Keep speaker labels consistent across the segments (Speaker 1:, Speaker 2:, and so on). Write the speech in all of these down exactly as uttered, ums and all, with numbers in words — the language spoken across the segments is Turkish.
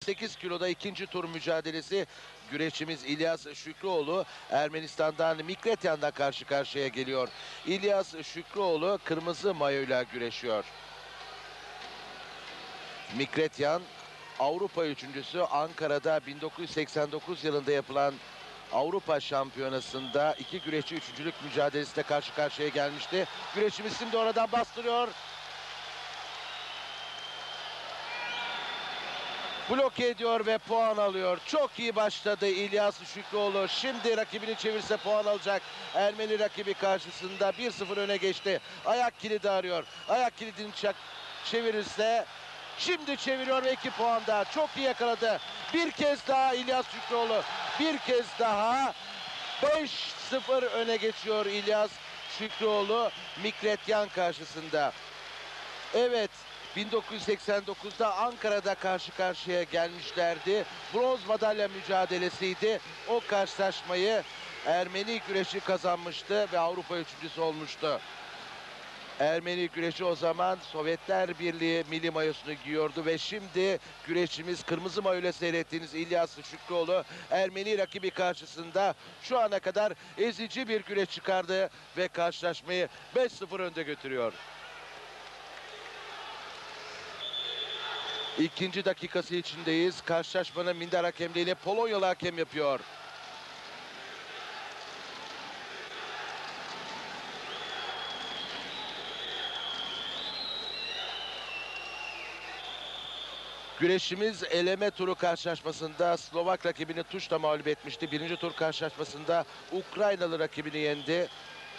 Speaker 1: sekiz kiloda ikinci tur mücadelesi. Güreşçimiz İlyas Şükrüoğlu Ermenistan'dan Mikretyan'la karşı karşıya geliyor. İlyas Şükrüoğlu kırmızı mayoyla güreşiyor. Mikretyan Avrupa üçüncüsü, Ankara'da bin dokuz yüz seksen dokuz yılında yapılan Avrupa Şampiyonası'nda iki güreşçi üçüncülük mücadelesinde karşı karşıya gelmişti. Güreşçimiz şimdi oradan bastırıyor. Bloke ediyor ve puan alıyor. Çok iyi başladı İlyas Şükrüoğlu. Şimdi rakibini çevirse puan alacak. Ermeni rakibi karşısında bir sıfır öne geçti. Ayak kilidi arıyor. Ayak kilidini çak çevirirse şimdi çeviriyor ve iki puan daha. Çok iyi yakaladı. Bir kez daha İlyas Şükrüoğlu. Bir kez daha beş sıfır öne geçiyor İlyas Şükrüoğlu Mikretyan karşısında. Evet, bin dokuz yüz seksen dokuzda Ankara'da karşı karşıya gelmişlerdi. Bronz madalya mücadelesiydi. O karşılaşmayı Ermeni güreşi kazanmıştı ve Avrupa üçüncüsü olmuştu. Ermeni güreşi o zaman Sovyetler Birliği milli mayosunu giyiyordu ve şimdi güreşçimiz kırmızı mayoyla seyrettiğiniz İlyas Şükrüoğlu Ermeni rakibi karşısında şu ana kadar ezici bir güreş çıkardı ve karşılaşmayı beş sıfır önde götürüyor. İkinci dakikası içindeyiz. Karşılaşmanın minder hakemliğiyle Polonyalı hakem yapıyor. Güreşimiz eleme turu karşılaşmasında Slovak rakibini tuşla mağlup etmişti. Birinci tur karşılaşmasında Ukraynalı rakibini yendi.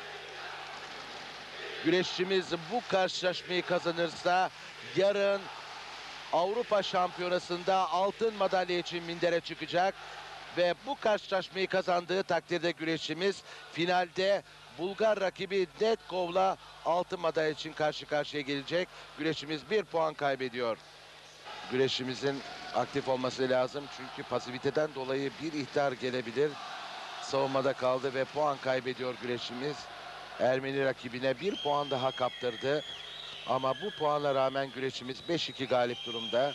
Speaker 1: Güreşçimiz bu karşılaşmayı kazanırsa yarın Avrupa Şampiyonası'nda altın madalya için mindere çıkacak. Ve bu karşılaşmayı kazandığı takdirde güreşçimiz finalde Bulgar rakibi Netkov'la altın madalya için karşı karşıya gelecek. Güreşçimiz bir puan kaybediyor. Güreşimizin aktif olması lazım çünkü pasiviteden dolayı bir ihtar gelebilir. Savunmada kaldı ve puan kaybediyor güreşimiz. Ermeni rakibine bir puan daha kaptırdı. Ama bu puana rağmen güreşimiz beş iki galip durumda.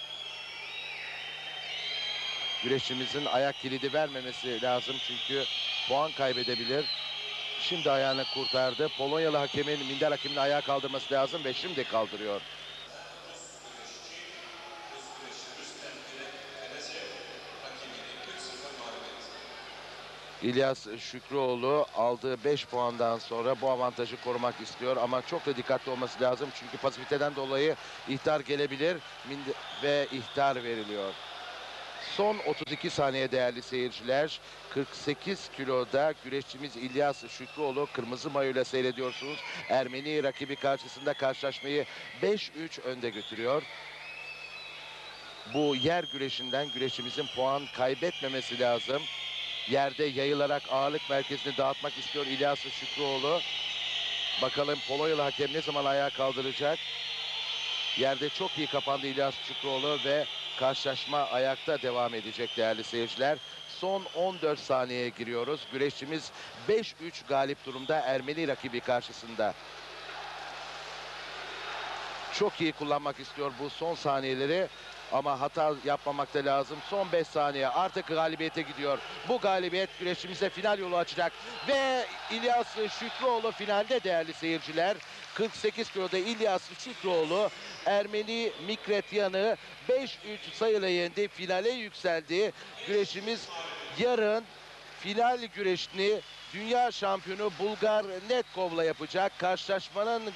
Speaker 1: Güreşimizin ayak kilidi vermemesi lazım çünkü puan kaybedebilir. Şimdi ayağını kurtardı. Polonyalı hakemin minder hakemini ayağa kaldırması lazım ve şimdi kaldırıyor. İlyas Şükrüoğlu aldığı beş puandan sonra bu avantajı korumak istiyor ama çok da dikkatli olması lazım çünkü pasifiteden dolayı ihtar gelebilir ve ihtar veriliyor. Son otuz iki saniye değerli seyirciler. kırk sekiz kiloda güreşçimiz İlyas Şükrüoğlu kırmızı mayoyla seyrediyorsunuz. Ermeni rakibi karşısında karşılaşmayı beş üç önde götürüyor. Bu yer güreşinden güreşçimizin puan kaybetmemesi lazım. Yerde yayılarak ağırlık merkezini dağıtmak istiyor İlyas Şükrüoğlu. Bakalım Polonyalı hakem ne zaman ayağa kaldıracak. Yerde çok iyi kapandı İlyas Şükrüoğlu ve karşılaşma ayakta devam edecek değerli seyirciler. Son on dört saniyeye giriyoruz. Güreşçimiz beş üç galip durumda Ermeni rakibi karşısında. Çok iyi kullanmak istiyor bu son saniyeleri. Ama hata yapmamak da lazım. Son beş saniye artık galibiyete gidiyor. Bu galibiyet güreşimize final yolu açacak. Ve İlyas Şükrüoğlu finalde değerli seyirciler. kırk sekiz kiloda İlyas Şükrüoğlu Ermeni Mikretyan'ı beş üç sayıyla yendi. Finale yükseldi. Güreşimiz yarın final güreşini dünya şampiyonu Bulgar Netkov'la yapacak. Karşılaşmanın